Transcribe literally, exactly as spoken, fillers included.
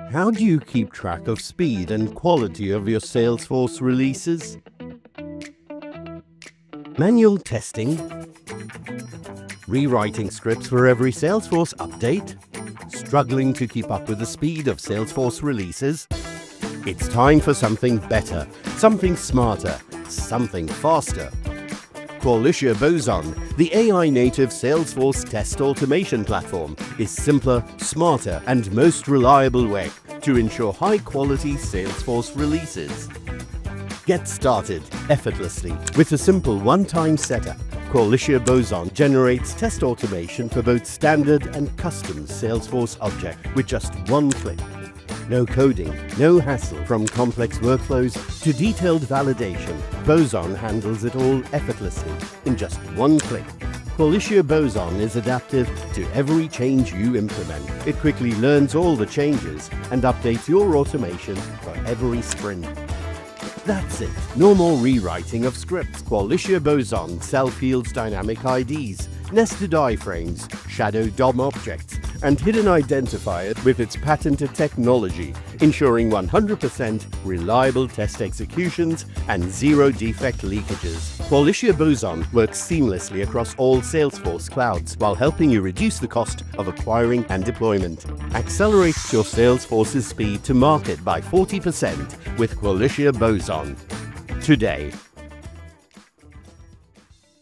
How do you keep track of speed and quality of your Salesforce releases? Manual testing? Rewriting scripts for every Salesforce update? Struggling to keep up with the speed of Salesforce releases? It's time for something better, something smarter, something faster. Qualitia Boson, the A I Native Salesforce test automation platform, is simpler, smarter, and most reliable way to ensure high-quality Salesforce releases. Get started effortlessly with a simple one-time setup. Qualitia Boson generates test automation for both standard and custom Salesforce objects with just one click. No coding, no hassle. From complex workflows to detailed validation, Boson handles it all effortlessly in just one click. Qualitia Boson is adaptive to every change you implement. It quickly learns all the changes and updates your automation for every sprint. That's it. No more rewriting of scripts. Qualitia Boson self-heals dynamic I Ds, nested iframes, shadow D O M objects, and hidden identifier with its patented technology, ensuring one hundred percent reliable test executions and zero defect leakages. Qualitia Boson works seamlessly across all Salesforce clouds while helping you reduce the cost of acquiring and deployment. Accelerate your Salesforce's speed to market by forty percent with Qualitia Boson today.